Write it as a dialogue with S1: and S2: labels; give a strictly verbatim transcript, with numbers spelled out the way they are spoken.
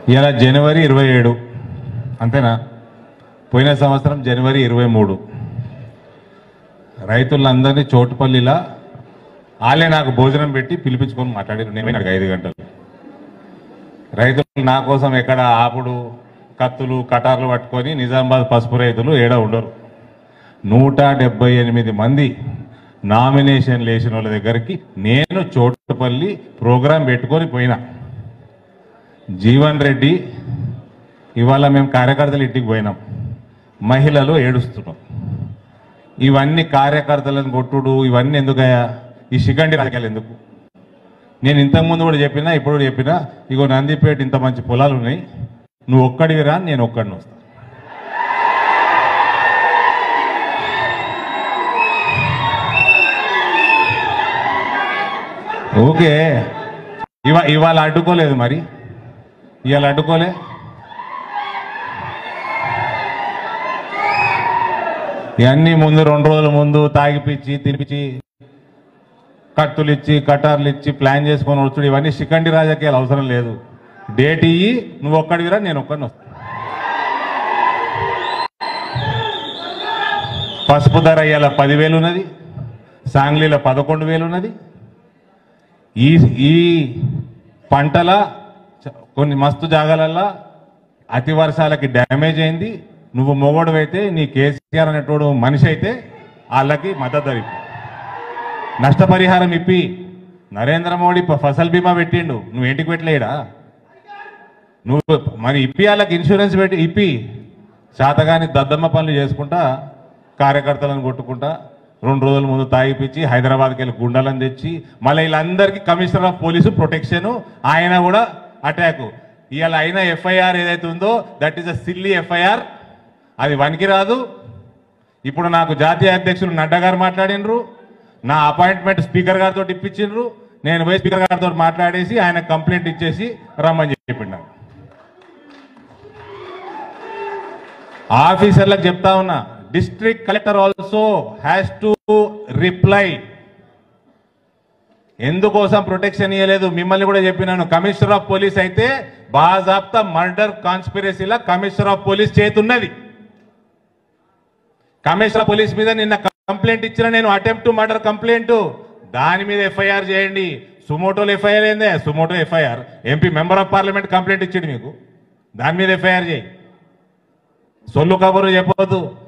S1: ఇలా జనవరి ఇరవై ఏడు అంతేనా? పోయిన సంవత్సరం జనవరి ఇరవై మూడు రైతులందరినీ చోటుపల్లిలా వాళ్ళే నాకు భోజనం పెట్టి పిలిపించుకొని మాట్లాడారు. నేను నాకు ఐదు గంటలు రైతులు నా కోసం ఎక్కడ ఆపుడు కత్తులు కటార్లు పట్టుకొని నిజామాబాద్ పసుపు రైతులు ఏడా ఉండరు. నూట డెబ్బై ఎనిమిది మంది నామినేషన్ వేసిన వాళ్ళ దగ్గరికి నేను చోటుపల్లి ప్రోగ్రాం పెట్టుకొని పోయినా. జీవన్ రెడ్డి ఇవాళ మేము కార్యకర్తలు ఇంటికి పోయినాం, మహిళలు ఏడుస్తున్నాం. ఇవన్నీ కార్యకర్తలను కొట్టుడు ఇవన్నీ ఎందుకయ్యా? ఈ శిఖండి రాజకీయాలు ఎందుకు? నేను ఇంతకుముందు కూడా చెప్పినా ఇప్పుడు కూడా చెప్పినా, ఇగో నందిపేట ఇంత మంచి పొలాలు ఉన్నాయి, నువ్వు ఒక్కడివి రా, నేను ఒక్కడిని వస్తా. ఓకే, ఇవా ఇవాళ అడ్డుకోలేదు, మరి ఇవాళ అడ్డుకోలే. ఇవన్నీ ముందు రెండు రోజుల ముందు తాగిపిచ్చి తినిపించి కత్తులు ఇచ్చి కటార్లు ఇచ్చి ప్లాన్ చేసుకొని వచ్చుడు, ఇవన్నీ శిఖండి రాజకీయాలు అవసరం లేదు. డేట్ ఇయ్యి, నువ్వు ఒక్కడివిరా, నేను ఒక్కడిని వస్తా. పసుపు ధర ఇవాళ పదివేలు ఉన్నది, సాంగ్లీలో పదకొండు వేలు ఉన్నది. ఈ ఈ పంటల కొన్ని మస్తు జాగాలల్లో అతి వర్షాలకి డ్యామేజ్ అయింది. నువ్వు మొగోడువైతే నీ కేసీఆర్ అనేటోడు మనిషి అయితే వాళ్ళకి మద్దతు ధర ఇప్పి నష్టపరిహారం ఇప్పి. నరేంద్ర మోడీ ఫసల్ బీమా పెట్టిండు, నువ్వు ఇంటికి పెట్టలేడా? నువ్వు మరి ఇప్పి వాళ్ళకి ఇన్సూరెన్స్ పెట్టి ఇప్పి. శాతగాని దద్దమ్మ పనులు చేసుకుంటా కార్యకర్తలను కొట్టుకుంటా రెండు రోజుల ముందు తాగిపించి హైదరాబాద్కి వెళ్ళి గుండాలను తెచ్చి మళ్ళీ వీళ్ళందరికీ కమిషనర్ ఆఫ్ పోలీసు ప్రొటెక్షన్, ఆయన కూడా అటాక్. ఇవాళ అయిన ఎఫ్ఐఆర్ ఏదైతే ఉందో that is a silly FIR, అది వనికి రాదు. ఇప్పుడు నాకు జాతీయ అధ్యక్షులు నడ్డా గారు మాట్లాడినరు, నా అపాయింట్మెంట్ స్పీకర్ గారితో ఇప్పించిండ్రు, నేను పోయి స్పీకర్ గారితో మాట్లాడేసి ఆయన కంప్లైంట్ ఇచ్చేసి రమ్మని చెప్పిండు. ఆఫీసర్లకు చెప్తా ఉన్నా, district collector also has to reply. ఎందుకోసం ప్రొటెక్షన్ ఇవ్వలేదు మిమ్మల్ని కూడా చెప్పినాను. కమిషనర్ ఆఫ్ పోలీస్ అయితే బాజాబ్తా మర్డర్ కాన్స్పిరసీలా కమిషనర్ ఆఫ్ పోలీస్ చేతున్నది. కమిషనర్ ఆఫ్ పోలీస్ మీద నిన్న కంప్లైంట్ ఇచ్చిన నేను, అటెంప్ట్ టు మర్డర్ కంప్లైంట్, దాని మీద ఎఫ్ఐఆర్ చేయండి. సుమోటోలో ఎఫ్ఐఆర్ ఏందే? Suo motu FIR MP member of parliament complaint ఇచ్చిండు మీకు, దాని మీద ఎఫ్ఐఆర్ చేయి. సొల్లు కబురు చెప్పవద్దు.